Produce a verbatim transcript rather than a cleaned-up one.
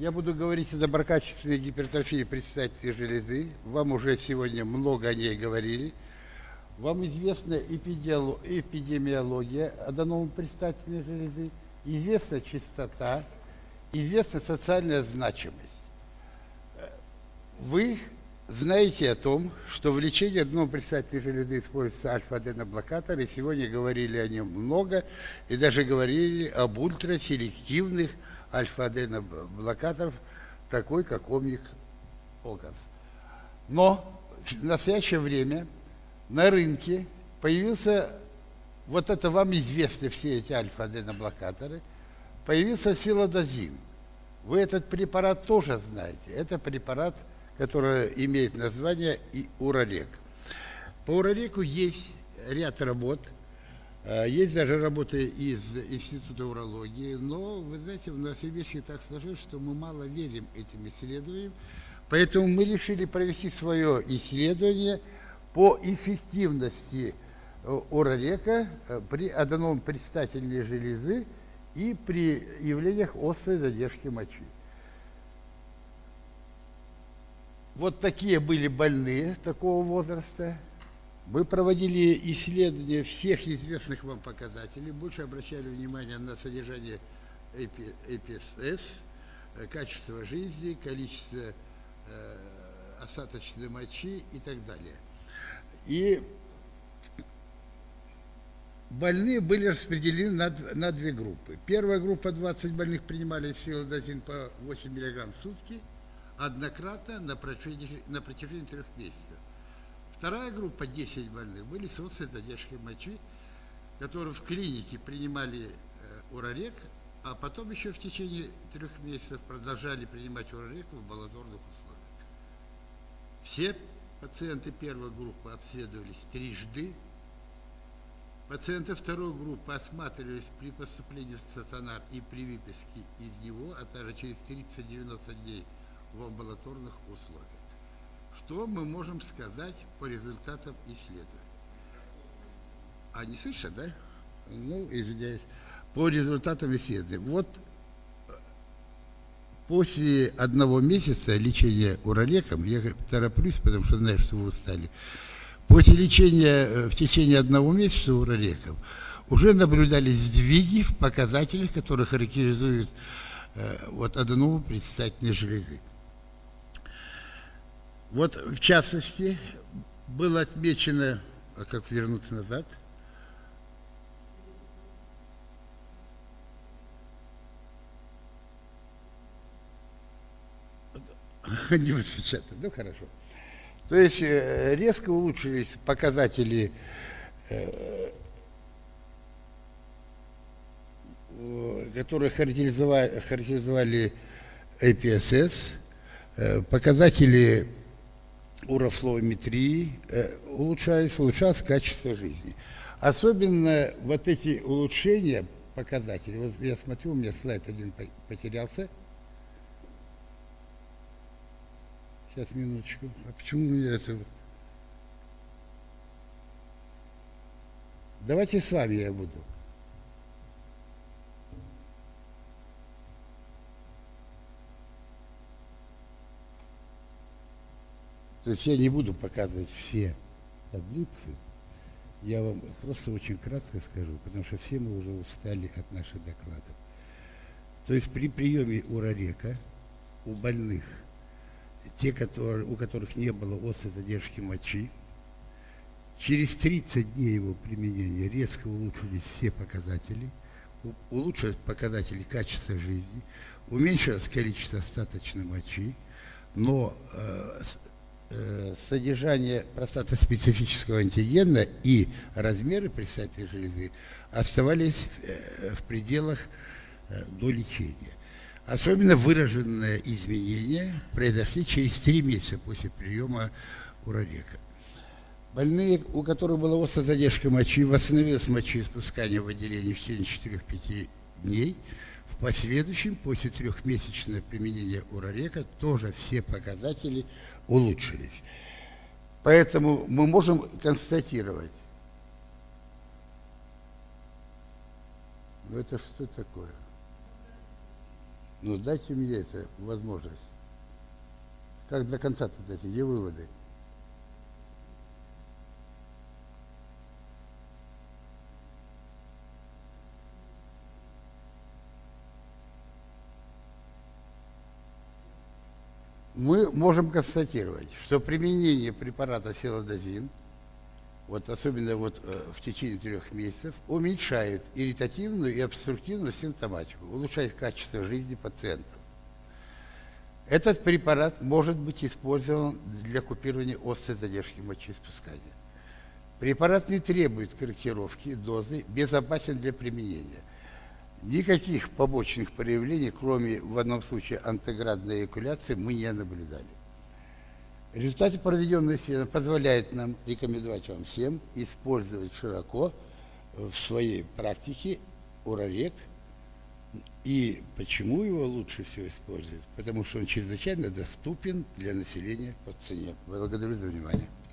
Я буду говорить о доброкачественной гипертрофии предстательной железы. Вам уже сегодня много о ней говорили. Вам известна эпидемиология аденомы предстательной железы, известна частота, известна социальная значимость. Вы знаете о том, что в лечении аденомы предстательной железы используется альфа-аденоблокатор, и сегодня говорили о нем много, и даже говорили об ультраселективных альфа-аденоблокаторов, такой как омник-огас. Но в настоящее время на рынке появился, вот это вам известны все эти альфа-аденоблокаторы, появился силодазин. Вы этот препарат тоже знаете. Это препарат, который имеет название и Уралек. По Уралеку есть ряд работ. Есть даже работы из Института урологии, но, вы знаете, в Новосибирске так сложилось, что мы мало верим этим исследованиям, поэтому мы решили провести свое исследование по эффективности Уралека при аденоме предстательной железы и при явлениях острой задержки мочи. Вот такие были больные такого возраста. Мы проводили исследования всех известных вам показателей, больше обращали внимание на содержание эй пи эс эс, качество жизни, количество э, остаточной мочи и так далее. И больные были распределены на, на две группы. Первая группа, двадцать больных, принимали силодазин по восемь миллиграмм в сутки, однократно на протяжении, на протяжении трех месяцев. Вторая группа, десять больных, были с острой задержкой мочи, которые в клинике принимали э, Уралек, а потом еще в течение трех месяцев продолжали принимать Уралек в амбулаторных условиях. Все пациенты первой группы обследовались трижды. Пациенты второй группы осматривались при поступлении в стационар и при выписке из него, а также через тридцать-девяносто дней в амбулаторных условиях. Что мы можем сказать по результатам исследования? А, не слышат, да? Ну, извиняюсь. По результатам исследования. Вот после одного месяца лечения Уралеком, я тороплюсь, потому что знаю, что вы устали, после лечения в течение одного месяца Уралеком уже наблюдались сдвиги в показателях, которые характеризуют э, вот, аденому предстательной железы. Вот, в частности, было отмечено, а как вернуться назад, не высвечатано, ну хорошо. То есть резко улучшились показатели, которые характеризовали, характеризовали эй пи эс эс, показатели урофлометрии э, улучшались, улучшалось качество жизни. Особенно вот эти улучшения показателей, вот я смотрю, у меня слайд один потерялся. Сейчас, минуточку. А почему у меня это... Давайте с вами я буду. То есть я не буду показывать все таблицы, я вам просто очень кратко скажу, потому что все мы уже устали от наших докладов. То есть при приеме Уралека у больных, те, которые, у которых не было острой задержки мочи, через тридцать дней его применения резко улучшились все показатели, улучшились показатели качества жизни, уменьшилось количество остаточной мочи, но э, содержание простатоспецифического антигена и размеры предстательной железы оставались в пределах до лечения. Особенно выраженные изменения произошли через три месяца после приема Уралека. Больные, у которых была острая задержка мочи, восстановилось мочеиспускание в отделении в течение четырёх-пяти дней. В последующем, после трехмесячного применения Уралека, тоже все показатели улучшились. Поэтому мы можем констатировать. Ну это что такое? Ну, дайте мне это возможность. Как до конца-то дайте, где выводы? Мы можем констатировать, что применение препарата селадозин, вот особенно вот э, в течение трех месяцев, уменьшает ирритативную и обструктивную симптоматику, улучшает качество жизни пациентов. Этот препарат может быть использован для купирования острой задержки мочеиспускания. Препарат не требует корректировки дозы, безопасен для применения. Никаких побочных проявлений, кроме в одном случае антеградной эякуляции, мы не наблюдали. Результаты проведенного исследования позволяют нам рекомендовать вам всем использовать широко в своей практике урорек. И почему его лучше всего использовать? Потому что он чрезвычайно доступен для населения по цене. Благодарю за внимание.